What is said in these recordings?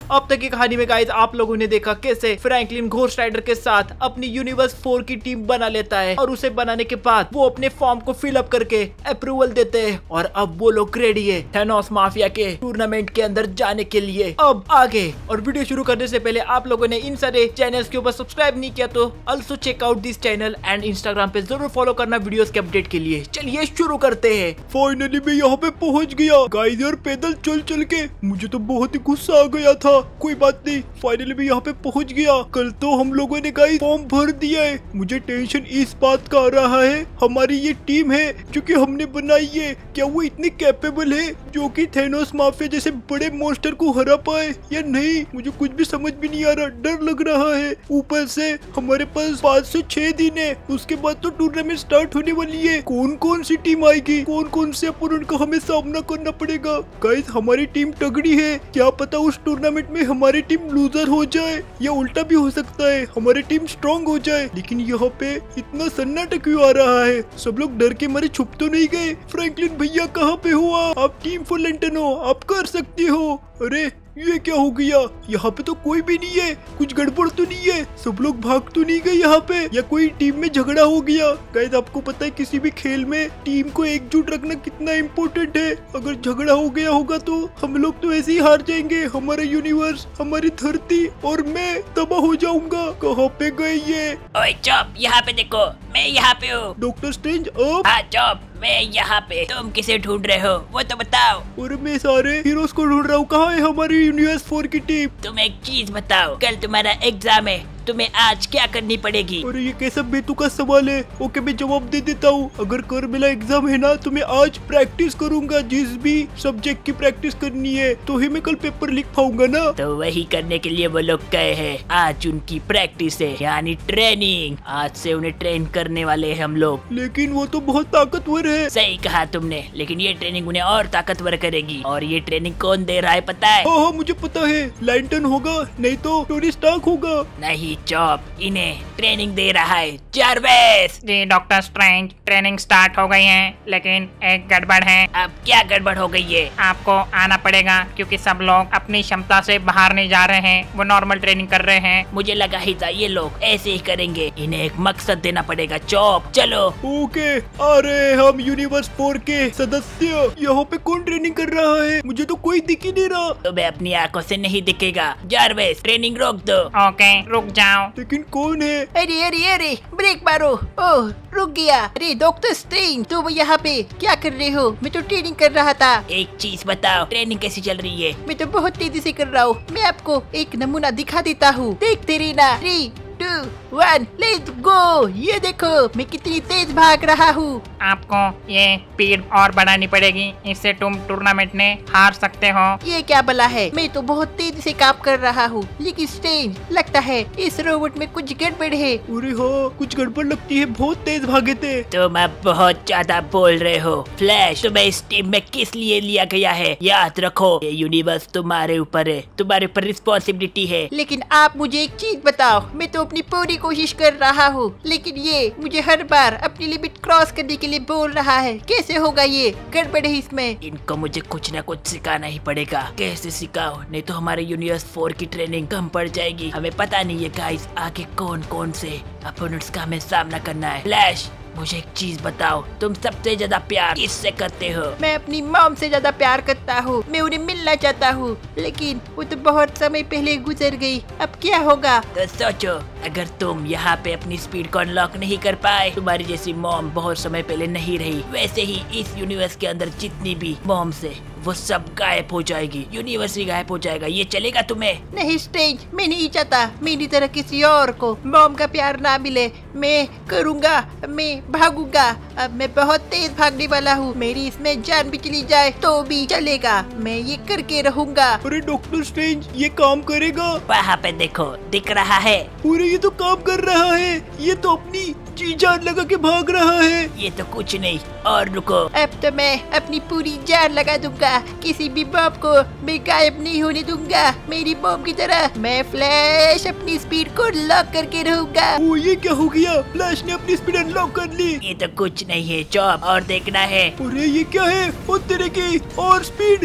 अब तक की कहानी में गाइस आप लोगों ने देखा कैसे फ्रैंकलिन घोस्ट राइडर के साथ अपनी यूनिवर्स 4 की टीम बना लेता है और उसे बनाने के बाद वो अपने फॉर्म को फिल अप करके अप्रूवल देते हैं और अब वो लोग रेडी है थैनोस माफिया के टूर्नामेंट के अंदर जाने के लिए। अब आगे और वीडियो शुरू करने से पहले आप लोगों ने इन सारे चैनल्स के ऊपर सब्सक्राइब नहीं किया तो also check out this channel and Instagram पे जरूर फॉलो करना वीडियोस के अपडेट के लिए। चलिए शुरू करते हैं। फाइनली मैं यहाँ पे पहुँच गया गाइस यार, पैदल चल चल के मुझे तो बहुत ही गुस्सा आ गया था। कोई बात नहीं, फाइनली मैं यहाँ पे पहुँच गया। कल तो हम लोगों ने गाइस फॉर्म भर दिया है। मुझे टेंशन इस बात का आ रहा है हमारी ये टीम है जो कि हमने बनाई है, क्या वो इतनी कैपेबल है जो कि थैनोस माफिया जैसे बड़े मॉन्स्टर को हरा पाए या नहीं। मुझे कुछ भी समझ भी नहीं आ रहा, डर लग रहा है। ऊपर से हमारे पास 5 से 6 दिन है, उसके बाद तो टूर्नामेंट स्टार्ट होने वाली है। कौन कौन सी टीम आएगी, कौन कौन से अपोनेंट का हमें सामना करना पड़ेगा। गाइस हमारी टीम तगड़ी है, क्या पता उस टूर्नामेंट में हमारी टीम लूजर हो जाए या उल्टा भी हो सकता है हमारी टीम स्ट्रॉन्ग हो जाए। लेकिन यहाँ पे इतना सन्नाटा क्यों आ रहा है, सब लोग डर के मारे छुप तो नहीं गए। फ्रैंकलिन भैया कहाँ पे हो आप टीम फुल लेंटन हो, आप कर सकती हो। अरे ये क्या हो गया, यहाँ पे तो कोई भी नहीं है, कुछ गड़बड़ तो नहीं है, सब लोग भाग तो नहीं गए यहाँ पे या कोई टीम में झगड़ा हो गया। गाइस आपको पता है किसी भी खेल में टीम को एकजुट रखना कितना इम्पोर्टेंट है। अगर झगड़ा हो गया होगा तो हम लोग तो ऐसे ही हार जाएंगे, हमारा यूनिवर्स, हमारी धरती और मैं तबाह हो जाऊंगा। कहाँ पे गए ये? ओए चुप, यहाँ पे देखो, मैं यहाँ पे हूँ। डॉक्टर स्ट्रेंज आप? हाँ चुप, मैं यहाँ पे। तुम किसे ढूंढ रहे हो वो तो बताओ। और मैं सारे हीरोज को ढूंढ रहा हूँ। कहाँ है हमारी यूनिवर्स 4 की टीम? तुम एक चीज बताओ, कल तुम्हारा एग्जाम है, तुम्हें आज क्या करनी पड़ेगी? अरे ये कैसा बेतुका सवाल है। ओके मैं जवाब दे देता हूँ। अगर कर मेरा एग्जाम है ना तो मैं आज प्रैक्टिस करूंगा, जिस भी सब्जेक्ट की प्रैक्टिस करनी है तो ही मैं कल पेपर लिख पाऊंगा ना। तो वही करने के लिए वो लोग गए हैं। आज उनकी प्रैक्टिस है यानी ट्रेनिंग। आज से उन्हें ट्रेन करने वाले हैं हम लोग। लेकिन वो तो बहुत ताकतवर है। सही कहा तुमने, लेकिन ये ट्रेनिंग उन्हें और ताकतवर करेगी। और ये ट्रेनिंग कौन दे रहा है पता है? हाँ मुझे पता है, लैंटन होगा नहीं तो टोनी स्टार्क होगा। नहीं चॉप, इन्हें ट्रेनिंग दे रहा है जारवेस। जी डॉक्टर स्ट्रेंज, ट्रेनिंग स्टार्ट हो गई है, लेकिन एक गड़बड़ है। अब क्या गड़बड़ हो गई है? आपको आना पड़ेगा क्योंकि सब लोग अपनी क्षमता से बाहर नहीं जा रहे हैं, वो नॉर्मल ट्रेनिंग कर रहे हैं। मुझे लगा ही था ये लोग ऐसे ही करेंगे, इन्हें एक मकसद देना पड़ेगा। चॉप चलो। ओके अरे हम यूनिवर्स 4 के सदस्य। यहाँ पे कौन ट्रेनिंग कर रहा है, मुझे तो कोई दिख ही नहीं रहा। तुम्हें अपनी आंखों से नहीं दिखेगा जारवेस, ट्रेनिंग रोक दो। ओके रुक जाओ। लेकिन कौन है? अरे अरे अरे ब्रेक मारो। ओह रुक गया। अरे डॉक्टर स्ट्रेंज तुम यहाँ पे क्या कर रहे हो? मैं तो ट्रेनिंग कर रहा था। एक चीज बताओ, ट्रेनिंग कैसी चल रही है? मैं तो बहुत तेजी से कर रहा हूँ। मैं आपको एक नमूना दिखा देता हूँ, देखते रहना। 3, 2, 1 लेट्स गो। ये देखो मैं कितनी तेज भाग रहा हूँ। आपको ये स्पीड और बढ़ानी पड़ेगी, इससे तुम टूर्नामेंट में हार सकते हो। ये क्या भला है, मैं तो बहुत तेजी से काम कर रहा हूँ। लेकिन स्ट्रेंज लगता है इस रोबोट में कुछ गड़बड़ है। अरे हाँ कुछ गड़बड़ लगती है, बहुत तेज भागे थे। तुम अब बहुत ज्यादा बोल रहे हो। फ्लैश तुम्हें इस टीम में किस लिए लिया गया है याद रखो, ये यूनिवर्स तुम्हारे ऊपर है, तुम्हारे ऊपर रिस्पॉन्सिबिलिटी है। लेकिन आप मुझे एक चीज बताओ, मैं तो अपनी पूरी कोशिश कर रहा हूँ, लेकिन ये मुझे हर बार अपनी लिमिट क्रॉस करने के लिए बोल रहा है। कैसे होगा, ये गड़बड़ है इसमें। इनको मुझे कुछ न कुछ सिखाना ही पड़ेगा। कैसे सिखाओ, नहीं तो हमारे यूनिवर्स 4 की ट्रेनिंग कम पड़ जाएगी। हमें पता नहीं है गाइस आगे कौन कौन से अपोनेंट्स का हमें सामना करना है। फ्लैश मुझे एक चीज बताओ, तुम सबसे ज्यादा प्यार किससे करते हो? मैं अपनी मॉम से ज्यादा प्यार करता हूँ। मैं उन्हें मिलना चाहता हूँ, लेकिन वो तो बहुत समय पहले गुजर गई। अब क्या होगा? तो सोचो, अगर तुम यहाँ पे अपनी स्पीड को अनलॉक नहीं कर पाए, तुम्हारी जैसी मॉम बहुत समय पहले नहीं रही, वैसे ही इस यूनिवर्स के अंदर जितनी भी मॉम से वो सब गायब हो जाएगी, यूनिवर्स ही गायब हो जाएगा। ये चलेगा तुम्हें? नहीं स्ट्रेंज, मैं नहीं चाहता मेरी तरह किसी और को मॉम का प्यार ना मिले। मैं करूँगा, मैं भागूंगा। अब मैं बहुत तेज भागने वाला हूँ, मेरी इसमें जान भी चली जाए तो भी चलेगा, मैं ये करके रहूंगा। अरे डॉक्टर स्ट्रेंज ये काम करेगा? वहाँ पे देखो दिख रहा है। पूरे ये तो काम कर रहा है, ये तो अपनी जी जान लगा के भाग रहा है। ये तो कुछ नहीं, और रुको। अब तो मैं अपनी पूरी जान लगा दूंगा, किसी भी बॉब को मैं गायब नहीं होने दूंगा। मेरी बॉब की तरह मैं फ्लैश अपनी स्पीड को लॉक करके रहूंगा। ओ ये क्या हो गया, फ्लैश ने अपनी स्पीड अनलॉक कर ली। ये तो कुछ नहीं है चॉप, और देखना है। अरे ये क्या है, ओ तेरे की और स्पीड इतनी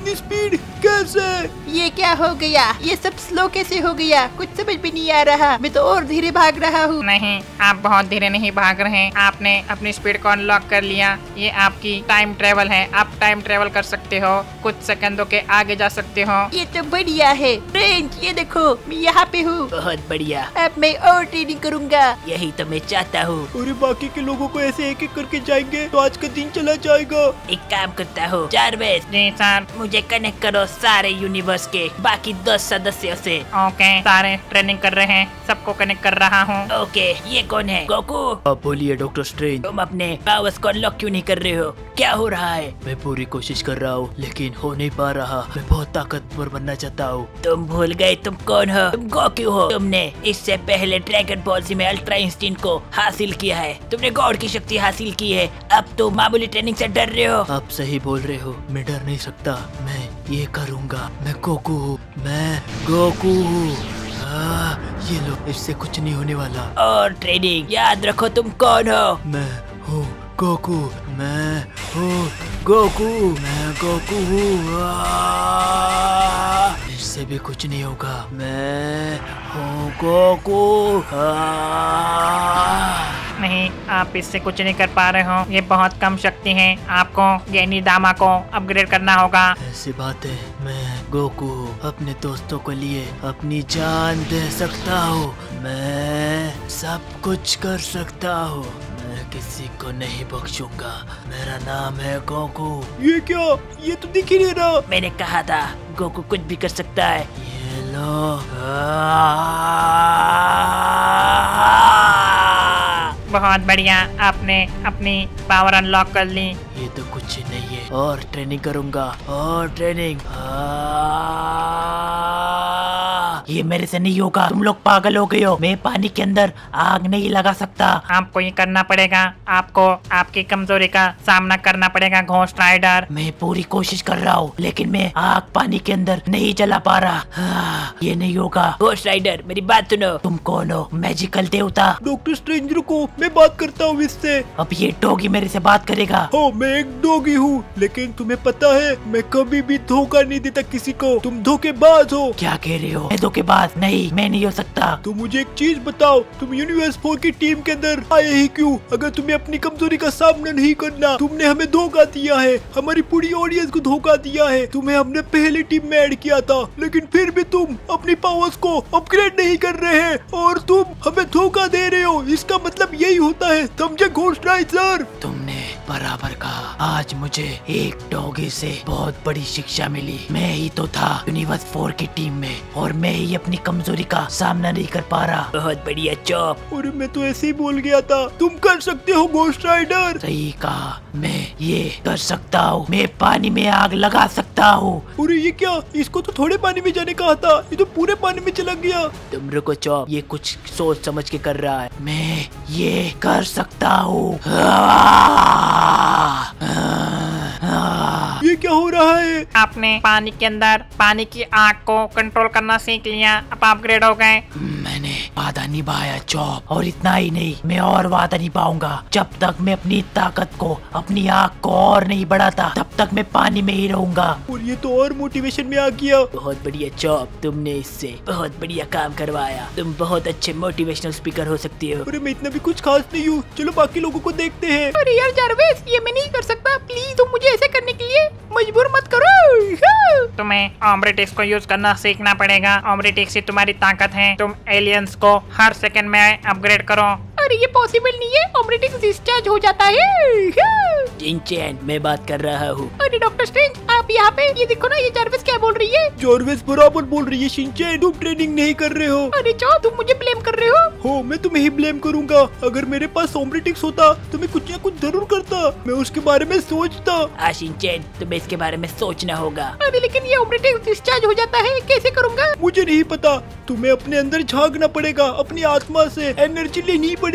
इतनी स्पीड कैसे? ये क्या हो गया? ये सब स्लो कैसे हो गया? कुछ समझ भी नहीं आ रहा। मैं तो और धीरे भाग रहा हूँ। नहीं, आप बहुत धीरे नहीं भाग रहे हैं। आपने अपनी स्पीड को अनलॉक कर लिया। ये आपकी टाइम ट्रेवल है। आप टाइम ट्रेवल कर सकते हो, कुछ सेकंडों के आगे जा सकते हो। ये तो बढ़िया है। फ्रेंड्स, ये देखो मैं यहाँ पे हूँ। बहुत बढ़िया, अब मैं और ट्रेनिंग करूँगा। यही तो मैं चाहता हूँ। अरे बाकी के लोगों को ऐसे एक एक करके जाएंगे तो आज का दिन चला जाएगा। एक काम करता हूँ जारवेस, जी सर। मुझे कनेक्ट करो सारे यूनिवर्स के बाकी 10 सदस्यों से। ओके, सारे ट्रेनिंग कर रहे हैं, सबको कनेक्ट कर रहा हूँ। ओके, ये कौन है? गोकू, अब बोलिए डॉक्टर स्ट्रेंज। तुम अपने पावर्स को अनलॉक क्यों नहीं कर रहे हो? क्या हो रहा है? मैं पूरी कोशिश कर रहा हूँ लेकिन हो नहीं पा रहा। मैं बहुत ताकतवर बनना चाहता हूँ। तुम भूल गए तुम कौन हो? तुम गोकू हो। तुमने इससे पहले ड्रैगन बॉल जी में अल्ट्रा इंस्टिंक्ट को हासिल किया है। तुमने गॉड की शक्ति हासिल की है। अब तो मामूली ट्रेनिंग से डर रहे हो। आप सही बोल रहे हो, मैं डर नहीं सकता। मैं ये करूँगा। मैं गोकू हूँ, मैं गोकू हूँ। ये लो, इससे कुछ नहीं होने वाला। और ट्रेनिंग याद रखो, तुम कौन हो? मैं हूँ गोकू, मैं हूँ गोकू, मैं गोकू हूँ। इससे भी कुछ नहीं होगा। मैं हूँ गोकू। नहीं, आप इससे कुछ नहीं कर पा रहे हो। ये बहुत कम शक्ति है। आपको गेनी दामा को अपग्रेड करना होगा। ऐसी बात है, मैं गोकू अपने दोस्तों के लिए अपनी जान दे सकता हूँ। मैं सब कुछ कर सकता हूँ। मैं किसी को नहीं बख्शूंगा। मेरा नाम है गोकू। ये क्या? ये तो दिख ही नहीं रहा। मैंने कहा था गोकू कुछ भी कर सकता है। ये लो। बहुत बढ़िया, आपने अपनी पावर अनलॉक कर ली। ये तो कुछ ही नहीं है। और ट्रेनिंग करूंगा, और ट्रेनिंग। ये मेरे से नहीं होगा। तुम लोग पागल हो गए हो। मैं पानी के अंदर आग नहीं लगा सकता। आपको ये करना पड़ेगा। आपको आपकी कमजोरी का सामना करना पड़ेगा घोस्ट राइडर। मैं पूरी कोशिश कर रहा हूँ लेकिन मैं आग पानी के अंदर नहीं जला पा रहा। ये नहीं होगा। घोस्ट राइडर, मेरी बात सुनो। तुम कौन हो? मैजिकल देवता? डॉक्टर स्ट्रेंज रुको, मैं बात करता हूँ इससे। अब ये डॉगी मेरे से बात करेगा। हो, मैं एक डॉगी हूँ लेकिन तुम्हें पता है मैं कभी भी धोखा नहीं देता किसी को। तुम धोखेबाज हो। क्या कह रहे हो? मैं धोखेबाज नहीं, मैं नहीं हो सकता। तो मुझे एक चीज बताओ, तुम यूनिवर्स 4 की टीम के अंदर आए ही क्यों? अगर तुम्हें अपनी कमजोरी का सामना नहीं करना, तुमने हमें धोखा दिया है, हमारी पूरी ऑडियंस को धोखा दिया है। तुम्हें हमने पहली टीम में ऐड किया था लेकिन फिर भी तुम अपनी पावर्स को अपग्रेड नहीं कर रहे हैं और तुम हमें धोखा दे रहे हो। इसका मतलब यही होता है, समझे घोस्ट राइडर? तुमने बराबर कहा। आज मुझे एक डॉगी से बहुत बड़ी शिक्षा मिली। मैं ही तो था यूनिवर्स 4 की टीम में और मैं ही अपनी कमजोरी का सामना नहीं कर पा रहा। बहुत बढ़िया जॉब। और मैं तो ऐसे ही बोल गया था। तुम कर सकते हो घोस्ट राइडर। सही कहा, मैं ये कर सकता हूँ। मैं पानी में आग लगा सकता हूँ। अरे ये क्या? इसको तो थोड़े पानी में जाने कहा था, ये तो पूरे पानी में चला गया। तुम रुको चौप, ये कुछ सोच समझ के कर रहा है। मैं ये कर सकता हूँ। ये क्या हो रहा है? आपने पानी के अंदर पानी की आग को कंट्रोल करना सीख लिया। अब अपग्रेड हो गए। मैंने वादा निभाया चौप, और इतना ही नहीं, मैं और वादा निभाऊंगा। जब तक मैं अपनी ताकत को, अपनी आग को और नहीं बढ़ाता, तब तक मैं पानी में ही रहूंगा। और ये तो और मोटिवेशन में आ गया। बहुत बढ़िया चौप, तुमने इससे बहुत बढ़िया काम करवाया। तुम बहुत अच्छे मोटिवेशनल स्पीकर हो सकती हो। अरे मैं इतना भी कुछ खास नहीं हूँ। चलो बाकी लोगों को देखते हैं। अरे यार जारवेस, ये मैं नहीं कर सकता। प्लीज तुम मुझे ऐसे करने के लिए मजबूर मत करो। तुम्हें ऑमरेटिक्स को यूज करना सीखना पड़ेगा। ऑमरेटिक्स ही तुम्हारी ताकत है। तुम एलियंस को हर सेकंड में अपग्रेड करो। अरे ये पॉसिबल नहीं है, ऑमरेटिक्स डिस्चार्ज हो जाता है। जिनचैन, मैं बात कर रहा हूँ। अरे डॉक्टर स्ट्रेंज, आप यहाँ पे ये देखो ना, ये जारवेस क्या बोल रही है। जारवेस बराबर बोल रही है। शिनचैन, तुम ट्रेनिंग नहीं कर रहे हो। अरे चो, तुम मुझे ब्लेम कर रहे हो। मैं तुम्हें ही ब्लेम करूंगा। अगर मेरे पास ऑमरेटिक्स होता तो मैं कुछ ना कुछ जरूर करता। मैं उसके बारे में सोचता। शिनचैन, तुम्हें इसके बारे में सोचना होगा। अरे लेकिन ये ऑमरेटिक्स डिस्चार्ज हो जाता है, कैसे करूँगा? मुझे नहीं पता। तुम्हें अपने अंदर झांकना पड़ेगा, अपनी आत्मा से एनर्जी लेनी पड़ेगी।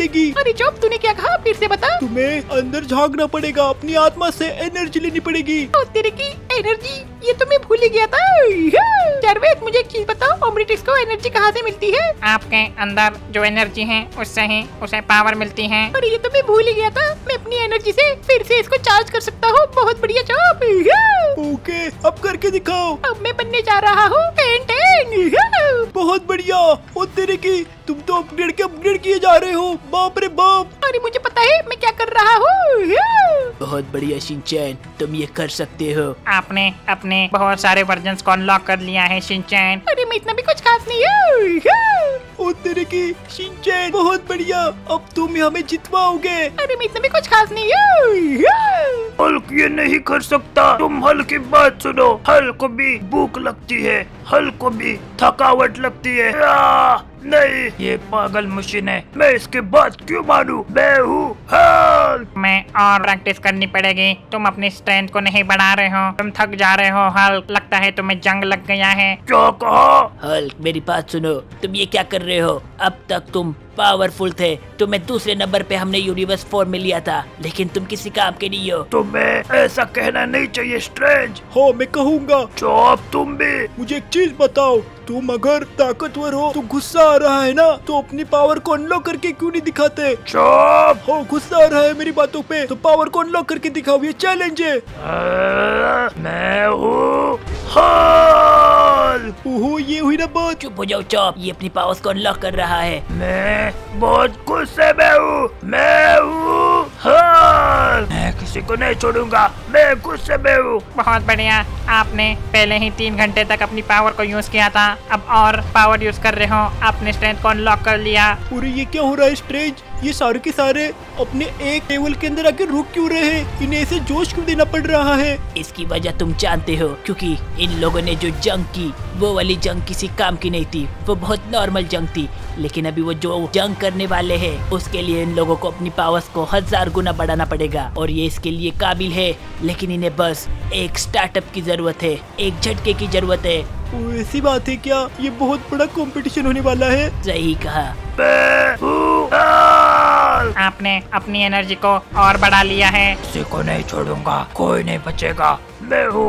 मिलेगी। अरे चुप, तूने क्या कहा? फिर से बता। तुम्हें अंदर झांकना पड़ेगा, अपनी आत्मा से एनर्जी लेनी पड़ेगी। ओ तेरे की एनर्जी, ये तो मैं भूल ही गया था। जारवेद, मुझे एक चीज बताओ, ओमनिट्रिक्स को एनर्जी कहाँ से मिलती है? आपके अंदर जो एनर्जी है उससे ही उसे पावर मिलती है। अरे ये तो मैं भूल ही गया था। मैं अपनी एनर्जी से फिर से इसको चार्ज कर सकता हूँ। बहुत बढ़िया जॉब। ओके, अब करके दिखाओ। अब मैं बनने जा रहा हूँ बहुत बढ़िया। ओ तेरे की, तुम तो अपग्रेड किए जा रहे हो। बाप रे बाप। अरे मुझे पता है मैं क्या कर रहा हूँ। बहुत बढ़िया शिनचैन, तुम ये कर सकते हो। आपने अपने बहुत सारे वर्जन्स को अनलॉक कर लिया है शिनचैन। अरे मैं इतना भी कुछ खास नहीं हूँ। ओ तेरे की शिनचैन, बहुत बढ़िया। अब तुम हमें जितवाओगे। अरे मैं इतना भी कुछ खास नहीं हूँ। हल्क ये नहीं कर सकता। तुम हल्क की बात सुनो। हल्क को भी भूख लगती है, हल्क को भी थकावट लगती है। नहीं, ये पागल मशीन है। मैं इसके बात क्यों मानूं? मैं हूँ हल्क। मैं और प्रैक्टिस करनी पड़ेगी। तुम अपनी स्ट्रेंथ को नहीं बढ़ा रहे हो, तुम थक जा रहे हो हल्क। लगता है तुम्हें जंग लग गया है। क्या कहा? हल्क मेरी बात सुनो, तुम ये क्या कर रहे हो? अब तक तुम पावरफुल थे, तुम्हें दूसरे नंबर पे हमने यूनिवर्स 4 में लिया था, लेकिन तुम किसी काम के नहीं हो। तुम्हें ऐसा कहना नहीं चाहिए स्ट्रेंज। हाँ, मैं कहूँगा। चुप तुम भी। मुझे एक चीज बताओ, तुम अगर ताकतवर हो तो गुस्सा आ रहा है ना, तो अपनी पावर को अनलॉक करके क्यों नहीं दिखाते? चुप। हो, गुस्सा आ रहा है मेरी बातों पे, तो पावर को अनलॉक करके दिखाओ। ये चैलेंज है। मैं हूँ हल्क। ओहो, ये हुई ना बात। चुप हो जाओ चॉप, ये अपनी पावर्स को अनलॉक कर रहा है। मैं बहुत गुस्से में हूँ। मैं हूँ हल्क। मैं किसी को नहीं छोड़ूंगा। मैं गुस्से में हूँ। बहुत बढ़िया, आपने पहले ही 3 घंटे तक अपनी पावर को यूज किया था, अब और पावर यूज कर रहे हो। आपने स्ट्रेंथ को अनलॉक कर लिया। पूरे ये क्या हो रहा है स्ट्रेंज? ये सारे के सारे अपने एक टेबल के अंदर आके रुक क्यों रहे हैं? इन्हें ऐसे जोश क्यों देना पड़ रहा है? इसकी वजह तुम जानते हो, क्योंकि इन लोगों ने जो जंग की, वो वाली जंग किसी काम की नहीं थी। वो बहुत नॉर्मल जंग थी, लेकिन अभी वो जो जंग करने वाले हैं, उसके लिए इन लोगों को अपनी पावर्स को 1000 गुना बढ़ाना पड़ेगा, और ये इसके लिए काबिल है। लेकिन इन्हें बस एक स्टार्टअप की जरूरत है, एक झटके की जरूरत है। ओ, ऐसी बात है क्या? ये बहुत बड़ा कंपटीशन होने वाला है। सही कहा। मैं हूँ हल्क। आपने अपनी एनर्जी को और बढ़ा लिया है। किसी को नहीं छोड़ूंगा, कोई नहीं बचेगा। मैं हूँ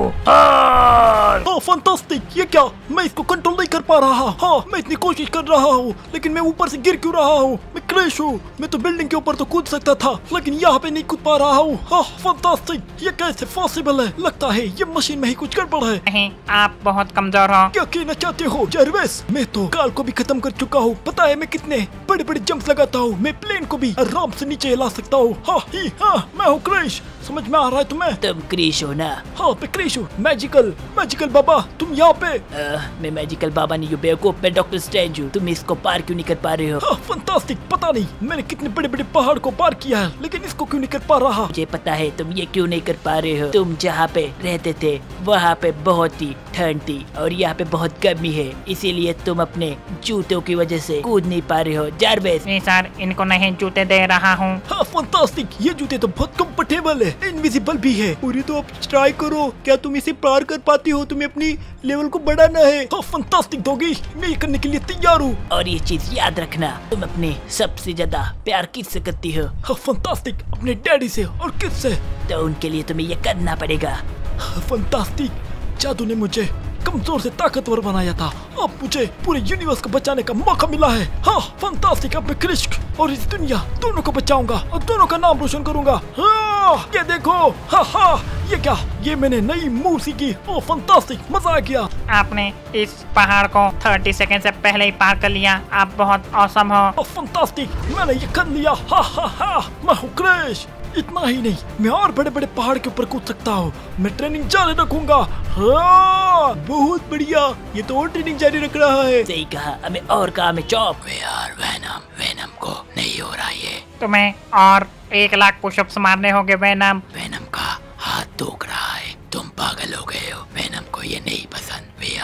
हल्क। हाँ, फंटास्टिक। ये क्या? मैं इसको कंट्रोल नहीं कर पा रहा। हाँ, मैं इतनी कोशिश कर रहा हूँ, लेकिन मैं ऊपर से गिर क्यों रहा हूँ? मैं क्रैश हूँ। मैं तो बिल्डिंग के ऊपर तो कूद सकता था, लेकिन यहाँ पे नहीं कूद पा रहा हूँ। हाँ, फंटास्टिक। ये कैसे पॉसिबल है? लगता है ये मशीन में ही कुछ गड़बड़ है। नहीं, आप बहुत कमजोर हो। क्या कहना चाहते हो जरवेस? मैं तो काल को भी खत्म कर चुका हूँ। पता है मैं कितने बड़े बड़े जंप्स लगाता हूँ। मैं प्लेन को भी आराम से नीचे हिला सकता हूँ। हाँ ही हाँ, मैं हूँ क्रैश। समझ में आ रहा है तुम्हें? तुम क्रिश हो ना? हाँ, मैं क्रैश हूँ। मैजिकल बाबा, तुम यहाँ पे? मैं मैजिकल बाबा नहीं हूँ बेवकूफ, मैं डॉक्टर स्ट्रेंज हूँ। तुम इसको पार क्यों नहीं कर पा रहे हो? हाँ, फंटास्टिक। पता नहीं मैंने कितने बड़े बड़े पहाड़ को पार किया है, लेकिन इसको क्यों नहीं कर पा रहा? मुझे पता है तुम ये क्यों नहीं कर पा रहे हो। तुम जहाँ पे रहते थे वहाँ पे बहुत ही ठंड थी, और यहाँ पे बहुत गर्मी है, इसीलिए तुम अपने जूतों की वजह से कूद नहीं पा रहे हो। जारवेस। नहीं सर, इनको नहीं जूते दे रहा हूँ। हाँ, फंटास्टिक। ये जूते तो बहुत कंफर्टेबल है, इनविजिबल भी है। पूरी तो अब ट्राई करो, क्या तुम इसे पार कर पाती हो? तुम्हें अपनी लेवल को बढ़ाना है। हाँ, फंटास्टिक डॉगी, मैं ये करने के लिए तैयार हूँ। और ये चीज याद रखना, तुम अपने सबसे ज्यादा प्यार किससे करती हो? हाँ, फंटास्टिक। अपने डैडी से। और किससे? तो उनके लिए तुम्हें ये करना पड़ेगा। हाँ, फंटास्टिक। जादू ने मुझे कमजोर से ताकतवर बनाया था, अब मुझे पूरे यूनिवर्स को बचाने का मौका मिला है। हाँ, फंटास्टिक। अब मैं क्रिश और इस दुनिया दोनों को बचाऊंगा और दोनों का नाम रोशन करूंगा। हाँ, ये देखो। हाँ हाँ, ये क्या? ये मैंने नई मूव सीखी। ओह, फंटास्टिक, मजा आ गया। आपने इस पहाड़ को 30 सेकंड से पहले ही पार कर लिया। आप बहुत औसम हो। ओह, फंटास्टिक, मैंने ये कर लिया। हाँ हाँ हाँ, मैं हूँ क्रिश। इतना ही नहीं, मैं और बड़े बड़े पहाड़ के ऊपर कूद सकता हूँ। मैं ट्रेनिंग जारी रखूंगा। हाँ, बहुत बढ़िया। ये तो और ट्रेनिंग जारी रख रहा है। सही कहा, हमें और काम है चॉप। यार वेनम को नहीं हो रहा ये। तुम्हें और 1 लाख पुशअप्स मारने होंगे वेनम। वेनम का हाथ दुख रहा है। तुम पागल हो गए हो। वेनम को ये नहीं पसंद।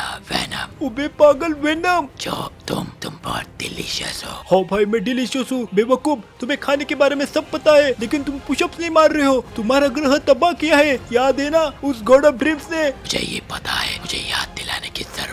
वेनम। ओबे पागल वेनम। चॉप, तुम बहुत डिलीशियस हो। हाँ भाई, मैं डिलीशियस हूँ। बेवकूफ, तुम्हें खाने के बारे में सब पता है, लेकिन तुम पुशअप्स नहीं मार रहे हो। तुम्हारा ग्रह तबाह किया है, याद है ना उस गॉड ऑफ ड्रीम्स ने? मुझे ये पता है, मुझे याद दिलाने की जरूरत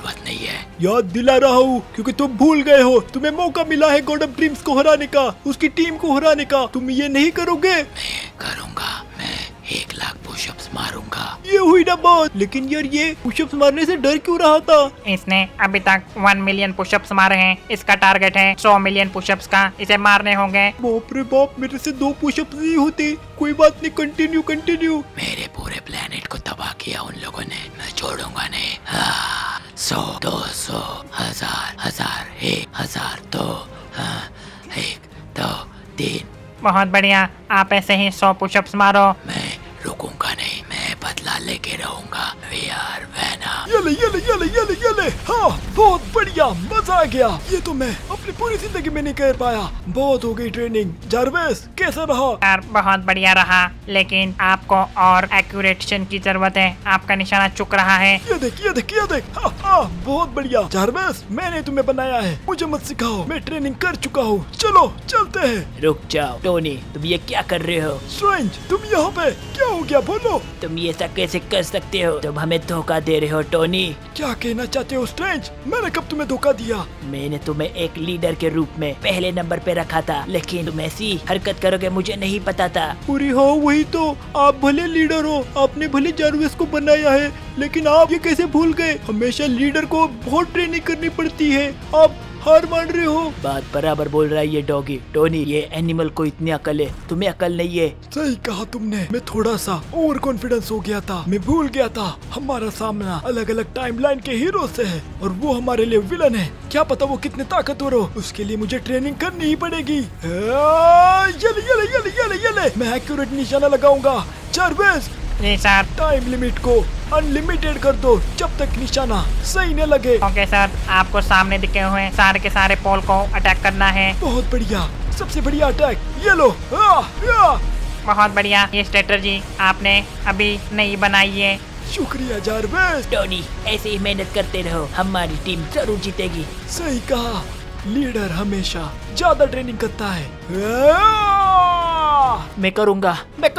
जरूरत नहीं है। याद दिला रहा हूँ क्योंकि तुम भूल गए हो, तुम्हें मौका मिला है गॉड ऑफ ड्रीम्स को हराने का, उसकी टीम को हराने का। तुम ये नहीं करोगे? मैं करूँगा, मैं 1 लाख पुशअप्स मारूंगा। ये हुई ना बात। लेकिन यार ये पुशअप्स मारने से डर क्यों रहा था? इसने अभी तक 1 मिलियन पुशअप्स मारे हैं। इसका टारगेट है 100 मिलियन पुशअप्स का। इसे मारने होंगे। बाप रे बाप, मेरे से 2 पुशअप्स नहीं होते। कोई बात नहीं, कंटिन्यू कंटिन्यू। मेरे पूरे प्लेनेट को तबाह किया उन लोगों ने, मैं छोड़ूंगा नहीं। 100, 200, 1000, 1000, 1000, 2, 1, 2, 3। बहुत बढ़िया, आप ऐसे ही 100 पुशअप्स मारो। मैं रुकूंगा नहीं, मैं बदला लेके रहूंगा। We are Venom। ये ले। हाँ, बहुत बढ़िया, मजा आ गया। ये तो मैं अपनी पूरी जिंदगी में नहीं कर पाया। बहुत हो गई ट्रेनिंग। जारवेस कैसा रहा? यार बहुत बढ़िया रहा, लेकिन आपको और एक्यूरेशन की जरूरत है। आपका निशाना चुक रहा है। ये देख। हाँ, बहुत बढ़िया। जारवेस, मैंने तुम्हें बनाया है, मुझे मत सिखाओ, मैं ट्रेनिंग कर चुका हूँ। चलो चलते हैं। रुक जाओ टोनी, तुम ये क्या कर रहे हो? स्ट्रेंज, तुम यहाँ पे क्या हो गया? बोलो। तुम ये सब कैसे कर सकते हो? तुम हमें धोखा दे रहे हो टोनी। क्या कहना चाहते हो स्ट्रेंज? मैंने कब तुम्हें धोखा दिया? मैंने तुम्हें एक लीडर के रूप में पहले नंबर पे रखा था, लेकिन तुम ऐसी हरकत करोगे मुझे नहीं पता था। पूरी हो वही तो, आप भले लीडर हो, आपने भले जारवेस को बनाया है, लेकिन आप ये कैसे भूल गए? हमेशा लीडर को बहुत ट्रेनिंग करनी पड़ती है। आप हार मान रहे हो। बात बराबर बोल रहा है ये डॉगी। टोनी, ये एनिमल को इतनी अकल है, तुम्हें अकल नहीं है। सही कहा तुमने, मैं थोड़ा सा ओवर कॉन्फिडेंस हो गया था, मैं भूल गया था हमारा सामना अलग अलग टाइमलाइन के हीरो से है और वो हमारे लिए विलन है। क्या पता वो कितने ताकतवर हो, उसके लिए मुझे ट्रेनिंग करनी ही पड़ेगी। ये मैं एक्यूरेट निशाना लगाऊंगा। जारवेस, जी सर। टाइम लिमिट को अनलिमिटेड कर दो जब तक निशाना सही न लगे। ओके सर, आपको सामने दिखे हुए सारे के सारे पोल को अटैक करना है। बहुत बढ़िया, सबसे बढ़िया अटैक। ये लो। बहुत बढ़िया, ये स्ट्रेटजी आपने अभी नहीं बनाई है। शुक्रिया जारवेस। टोनी, ऐसे ही मेहनत करते रहो, हमारी टीम जरूर जीतेगी। सही कहा, लीडर हमेशा ज्यादा ट्रेनिंग करता है। मैं करूंगा।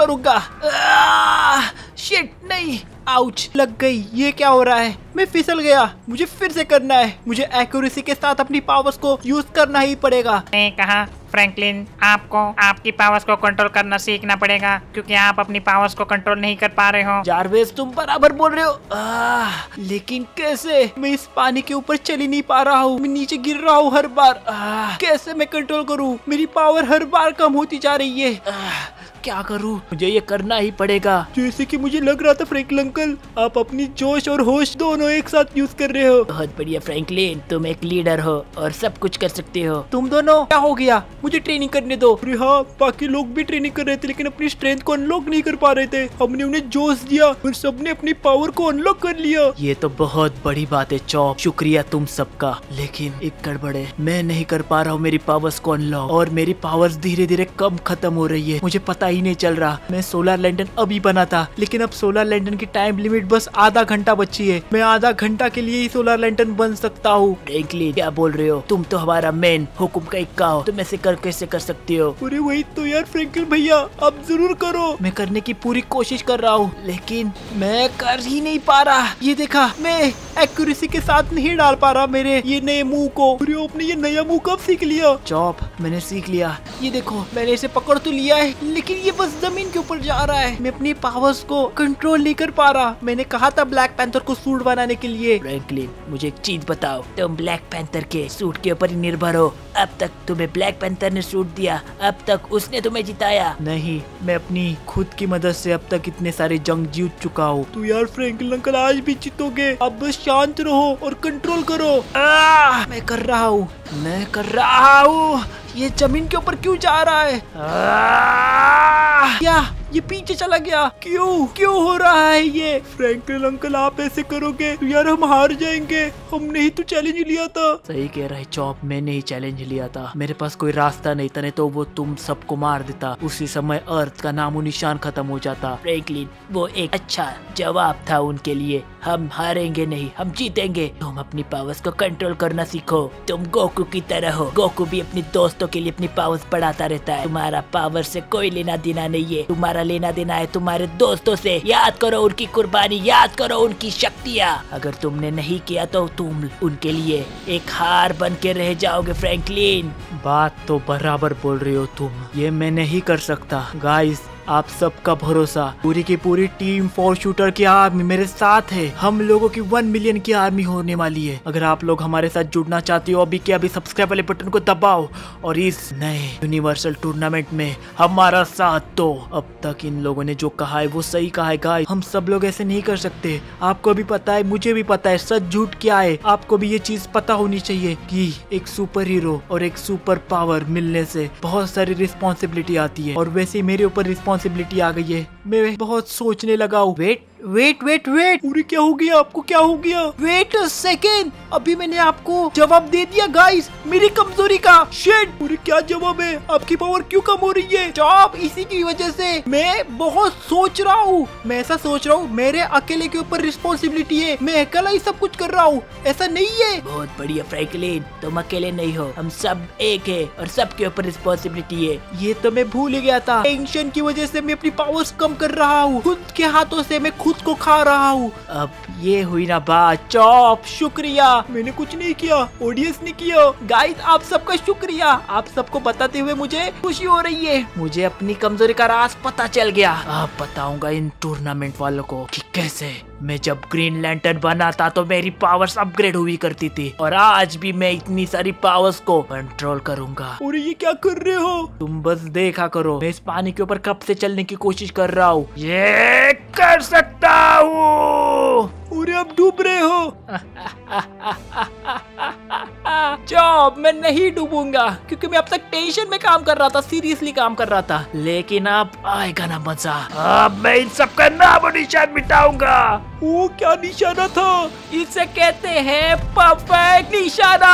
शिट, नहीं, आउच, लग गई। ये क्या हो रहा है? मैं फिसल गया। मुझे फिर से करना है। मुझे एक्यूरेसी के साथ अपनी पावर्स को यूज करना ही पड़ेगा। मैंने कहा फ्रैंकलिन, आपको आपकी पावर्स को कंट्रोल करना सीखना पड़ेगा, क्योंकि आप अपनी पावर्स को कंट्रोल नहीं कर पा रहे हो। जारवेस, तुम बराबर बोल रहे हो। लेकिन कैसे? मैं इस पानी के ऊपर चल ही नहीं पा रहा हूँ, मैं नीचे गिर रहा हूँ हर बार। कैसे मैं कंट्रोल करूँ? मेरी पावर हर बार कम होती जा रही है। क्या करूँ? मुझे ये करना ही पड़ेगा। जैसे कि मुझे लग रहा था फ्रैंकलिन अंकल, आप अपनी जोश और होश दोनों एक साथ यूज कर रहे हो। बहुत बढ़िया फ्रैंकलिन, तुम एक लीडर हो और सब कुछ कर सकते हो। तुम दोनों क्या हो गया? मुझे ट्रेनिंग करने दो। अरे हाँ, बाकी लोग भी ट्रेनिंग कर रहे थे लेकिन अपनी स्ट्रेंथ को अनलॉक नहीं कर पा रहे थे। हमने उन्हें जोश दिया और सबने अपनी पावर को अनलॉक कर लिया। ये तो बहुत बड़ी बात है चॉप, शुक्रिया तुम सबका। लेकिन एक गड़बड़ है, मैं नहीं कर पा रहा हूँ मेरी पावर्स को अनलॉक और मेरी पावर्स धीरे धीरे कम खत्म हो रही है। मुझे पता ही नहीं चल रहा। मैं सोलर लैंटर्न अभी बना था, लेकिन अब सोलर लैंटर्न की टाइम लिमिट बस आधा घंटा बची है। मैं आधा घंटा के लिए ही सोलर लैंटर्न बन सकता हूँ। फ्रैंकलिन, क्या बोल रहे हो? तुम तो हमारा मेन हुकुम का इक्का हो, तुम ऐसे कैसे कर सकते हो? अरे वही तो यार फ्रैंकलिन भैया, आप जरूर करो। मैं करने की पूरी कोशिश कर रहा हूँ, लेकिन मैं कर ही नहीं पा रहा। ये देखा, मैं एक्यूरेसी के साथ नहीं डाल पा रहा मेरे ये नए मुंह को। अरे आपने ये नया मुंह कब सीख लिया? चॉप, मैंने सीख लिया। ये देखो, मैंने इसे पकड़ तो लिया है, लेकिन ये बस जमीन के ऊपर जा रहा है। मैं अपनी पावर्स को कंट्रोल नहीं कर पा रहा। मैंने कहा था ब्लैक पैंथर को सूट बनाने के लिए। फ्रैंकलिन, मुझे एक चीज बताओ, तुम ब्लैक पैंथर के सूट के ऊपर ही निर्भर हो। अब तक तुम्हें ब्लैक पैंथर ने सूट दिया, अब तक उसने तुम्हें जिताया। नहीं, मैं अपनी खुद की मदद से अब तक इतने सारे जंग जीत चुका हूँ। तो यार फ्रैंकलिन अंकल, आज भी जीतोगे। आप बस शांत रहो और कंट्रोल करो। मैं कर रहा हूँ। ये जमीन के ऊपर क्यों जा रहा है? क्या ये पीछे चला गया? क्यों हो रहा है ये? फ्रैंकलिन अंकल, आप ऐसे करोगे तो यार हम हार जाएंगे। हमने ही तो चैलेंज लिया था। सही कह रहा है चॉप, मैंने ही चैलेंज लिया था। मेरे पास कोई रास्ता नहीं था, नहीं तो वो तुम सबको मार देता। उसी समय अर्थ का नामो निशान खत्म हो जाता। फ्रैंकलिन, वो एक अच्छा जवाब था उनके लिए। हम हारेंगे नहीं, हम जीतेंगे। तुम अपनी पावर्स को कंट्रोल करना सीखो। तुम गोकू की तरह हो। गोकू भी अपने दोस्तों के लिए अपनी पावर्स बढ़ाता रहता है। तुम्हारा पावर से कोई लेना देना नहीं है। तुम्हारा तुम्हारा लेना देना है तुम्हारे दोस्तों से। याद करो उनकी कुर्बानी, याद करो उनकी शक्तियाँ। अगर तुमने नहीं किया तो तुम उनके लिए एक हार बन के रह जाओगे फ्रैंकलिन। बात तो बराबर बोल रही हो तुम, ये मैं नहीं कर सकता। गाइस आप सबका भरोसा, पूरी की पूरी टीम 4 शूटर की आर्मी मेरे साथ है। हम लोगों की 1 मिलियन की आर्मी होने वाली है। अगर आप लोग हमारे साथ जुड़ना चाहते हो अभी के अभी सब्सक्राइब वाले बटन को दबाओ और इस नए यूनिवर्सल टूर्नामेंट में हमारा साथ दो। अब तक इन लोगों ने जो कहा है वो सही कहा है गाइस, हम सब लोग ऐसे नहीं कर सकते। आपको भी पता है, मुझे भी पता है सच झूठ क्या है। आपको भी ये चीज पता होनी चाहिए कि एक सुपर हीरो और एक सुपर पावर मिलने से बहुत सारी रिस्पॉन्सिबिलिटी आती है, और वैसे मेरे ऊपर रिस्पॉन्सिबिलिटी आ गई है। मैं बहुत सोचने लगा हूँ। वेट वेट वेट वेट, पूरी क्या हो गया आपको, क्या हो गया? वेट अ सेकेंड, अभी मैंने आपको जवाब दे दिया गाइस, मेरी कमजोरी का। शिट, पूरी क्या जवाब है? आपकी पावर क्यों कम हो रही है? जॉब इसी की वजह से मैं बहुत सोच रहा हूँ। मैं ऐसा सोच रहा हूँ मेरे अकेले के ऊपर रिस्पॉन्सिबिलिटी है, मैं अकेला ही सब कुछ कर रहा हूँ, ऐसा नहीं है। बहुत बढ़िया फ्रैंकलिन, तुम अकेले नहीं हो, हम सब एक है और सबके ऊपर रिस्पॉन्सिबिलिटी है। ये तो मैं भूल ही गया था। टेंशन की वजह से मैं अपनी पावर्स कम कर रहा हूँ, खुद के हाथों से मैं खुद को खा रहा हूँ। अब ये हुई ना बात। चॉप शुक्रिया। मैंने कुछ नहीं किया, ऑडियंस ने किया। गाइस आप सबका शुक्रिया, आप सबको बताते हुए मुझे खुशी हो रही है। मुझे अपनी कमजोरी का राज पता चल गया। अब बताऊंगा इन टूर्नामेंट वालों को कि कैसे मैं जब ग्रीन लैंटर्न बना था तो मेरी पावर्स अपग्रेड हुई करती थी, और आज भी मैं इतनी सारी पावर्स को कंट्रोल करूंगा। और ये क्या कर रहे हो? तुम बस देखा करो, मैं इस पानी के ऊपर कब से चलने की कोशिश कर रहा हूँ। ये कर सकता हूँ। और आप डूब रहे हो। जॉब मैं नहीं डूबूंगा, क्योंकि मैं अब तक टेंशन में काम कर रहा था, सीरियसली काम कर रहा था। लेकिन अब आएगा ना मजा, अब मैं इन सबका नाम और निशान मिटाऊंगा। वो क्या निशाना था? इसे कहते हैं परफेक्ट निशाना।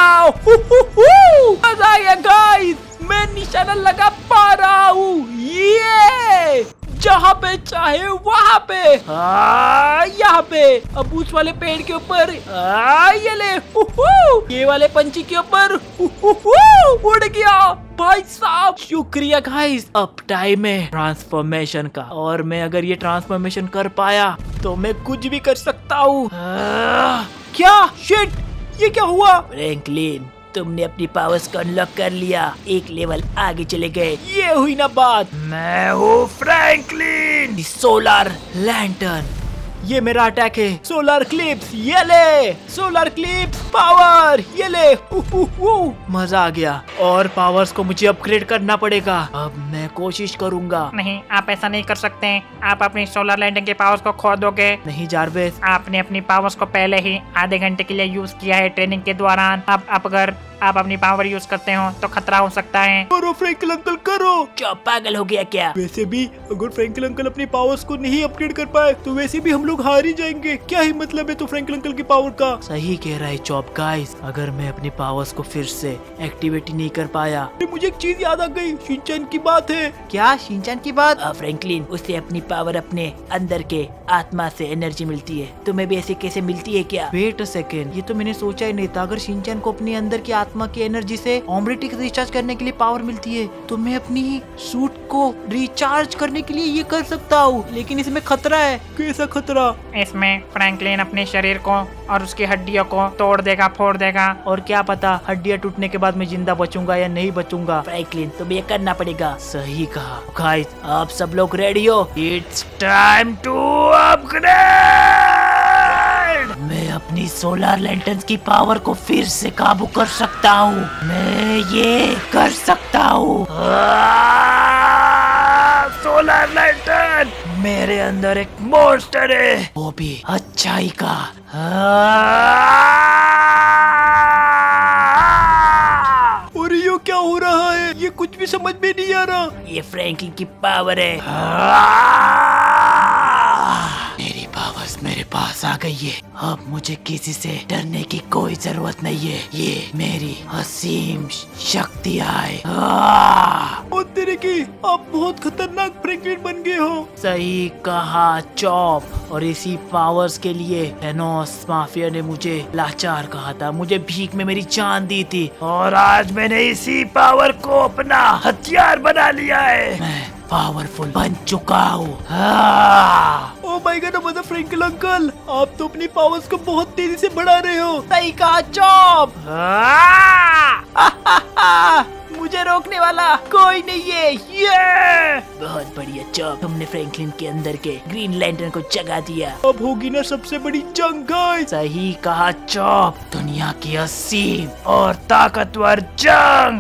मजा आया गाइस, मैं निशाना लगा पा रहा हूँ। ये जहाँ पे चाहे वहाँ पे, यहाँ पे, अब उस वाले पेड़ के ऊपर, ये ले, ये वाले पंछी के ऊपर, उड़ गया भाई साहब। शुक्रिया गाइस, अब टाइम है ट्रांसफॉर्मेशन का, और मैं अगर ये ट्रांसफॉर्मेशन कर पाया तो मैं कुछ भी कर सकता हूँ। क्या शिट, ये क्या हुआ? फ्रैंकलिन, तुमने अपनी पावर्स को अनलॉक कर लिया, एक लेवल आगे चले गए। ये हुई ना बात। मैं हूँ फ्रैंकलिन सोलर लैंटर्न। ये मेरा अटैक है, सोलर क्लिप्स, ये ले सोलर क्लिप्स पावर, ये ले। मजा आ गया, और पावर्स को मुझे अपग्रेड करना पड़ेगा। अब मैं कोशिश करूंगा। नहीं, आप ऐसा नहीं कर सकते। आप अपनी सोलर लैंडिंग के पावर्स को खो दोगे। नहीं जारवेस, आपने अपनी पावर्स को पहले ही आधे घंटे के लिए यूज किया है ट्रेनिंग के दौरान। अब अगर आप अपनी पावर यूज करते हो तो खतरा हो सकता है। करो फ्रैंकल अंकल, करो। क्या पागल हो गया क्या? वैसे भी अगर फ्रैंकल अंकल अपनी पावर्स को नहीं अपग्रेड कर पाए तो वैसे भी हम लोग हार ही जाएंगे। क्या ही मतलब है तो फ्रैंकल अंकल की पावर का। सही कह रहा है चॉप गाइस, अगर मैं अपनी पावर्स को फिर से एक्टिवेट नहीं कर पाया। मुझे एक चीज याद आ गई, शिनचैन की बात है। क्या शिनचैन की बात? फ्रैंकलिन, उसे अपनी पावर अपने अंदर के आत्मा से एनर्जी मिलती है, तुम्हें भी ऐसे कैसे मिलती है क्या? वेट अ सेकेंड, ये तो मैंने सोचा ही नहीं था। अगर शिनचैन को अपने अंदर की आत्मा की एनर्जी से ऑमरेटिक रिचार्ज करने के लिए पावर मिलती है तो मैं अपनी सूट को रिचार्ज करने के लिए ये कर सकता हूँ, लेकिन इसमें खतरा है। कैसा खतरा? इसमें फ्रैंकलिन अपने शरीर को और उसकी हड्डियों को तोड़ देगा, फोड़ देगा। और क्या पता हड्डियाँ टूटने के बाद मैं जिंदा बचूंगा या नहीं बचूंगा। फ्रैंकलिन, तुम्हें ये करना पड़ेगा। सही कहा गाइस, आप सब लोग रेडी हो? It's time to upgrade. मैं अपनी सोलर लैंटर्न्स की पावर को फिर से काबू कर सकता हूँ, मैं ये कर सकता हूँ। सोलर लैंटर्न, मेरे अंदर एक मॉन्स्टर है, वो भी अच्छाई का। और ये क्या हो रहा है? ये कुछ भी समझ में नहीं आ रहा। ये फ्रैंकलिन की पावर है। मेरी पावर्स मेरे पास आ गई है, अब मुझे किसी से डरने की कोई जरूरत नहीं है। ये मेरी असीम शक्तियाँ है। और तेरे की, आप बहुत खतरनाक फ्रैंकलिन बन गए हो। सही कहा चॉप, और इसी पावर्स के लिए थैनोस माफिया ने मुझे लाचार कहा था, मुझे भीख में मेरी जान दी थी, और आज मैंने इसी पावर को अपना हथियार बना लिया है। मैं पावरफुल बन चुका हूँ। हाँ। Oh my god mother Frankel uncle, आप तो अपनी पावर्स को बहुत तेजी से बढ़ा रहे हो। सही कहा चॉप। मुझे रोकने वाला कोई नहीं है। ये बहुत बढ़िया चॉप, तुमने फ्रैंकलिन के अंदर के ग्रीन लैंटर्न को जगा दिया। अब होगी ना सबसे बड़ी जंग गाइस। सही कहा चॉप, दुनिया की असीम और ताकतवर जंग।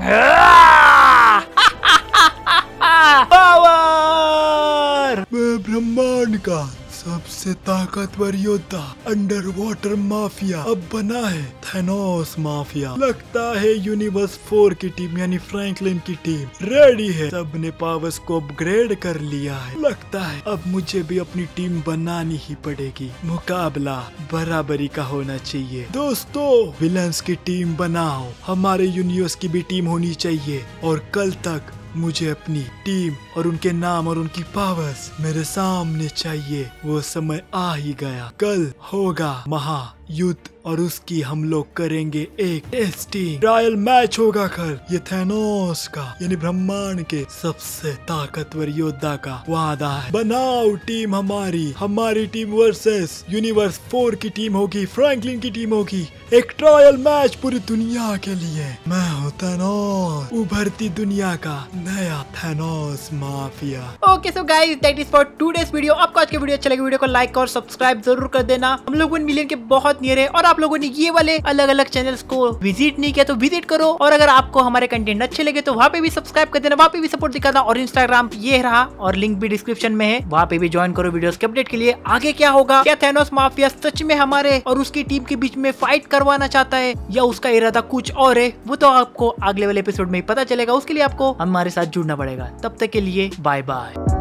पावर। मैं ब्रह्मांड का सबसे ताकतवर योद्धा अंडर वाटर माफिया अब बना है थैनोस माफिया। लगता है यूनिवर्स 4 की टीम यानी फ्रैंकलिन की टीम रेडी है। सबने पावर्स को अपग्रेड कर लिया है। लगता है अब मुझे भी अपनी टीम बनानी ही पड़ेगी। मुकाबला बराबरी का होना चाहिए। दोस्तों विलन्स की टीम बनाओ, हमारे यूनिवर्स की भी टीम होनी चाहिए। और कल तक मुझे अपनी टीम और उनके नाम और उनकी पावर्स मेरे सामने चाहिए। वो समय आ ही गया, कल होगा महायुद्ध और उसकी हम लोग करेंगे एक टेस्टिंग ट्रायल मैच होगा कल। ये थैनोस का यानी ब्रह्मांड के सबसे ताकतवर योद्धा का वादा है। बनाओ टीम हमारी टीम वर्सेस यूनिवर्स 4 की टीम होगी, फ्रैंकलिन की टीम होगी। एक ट्रायल मैच पूरी दुनिया के लिए। मैं हूँ थैनोस, उभरती दुनिया का नया Thanos mafia. Okay so guys that is for today's video. आपको आज की वीडियो अच्छा लगे वीडियो को लाइक और सब्सक्राइब जरूर कर देना। हम लोग 1 मिलियन के बहुत नियर है और आप लोगों ने ये वाले अलग अलग चैनल्स को विजिट नहीं किया तो विजिट करो। और अगर आपको हमारे कंटेंट अच्छे लगे तो वहाँ पे भी सब्सक्राइब कर देना, वहाँ पे भी सपोर्ट दिखाना। और इंस्टाग्राम ये रहा और लिंक भी डिस्क्रिप्शन में है, वहाँ पे भी ज्वाइन करो वीडियोस के अपडेट के लिए। आगे क्या होगा, क्या थैनोस माफिया सच में हमारे और उसकी टीम के बीच में फाइट करवाना चाहता है या उसका इरादा कुछ और है, वो तो आपको अगले वाले एपिसोड में ही पता चलेगा। उसके लिए आपको हमारे साथ जुड़ना पड़ेगा। तब तक के लिए बाय बाय।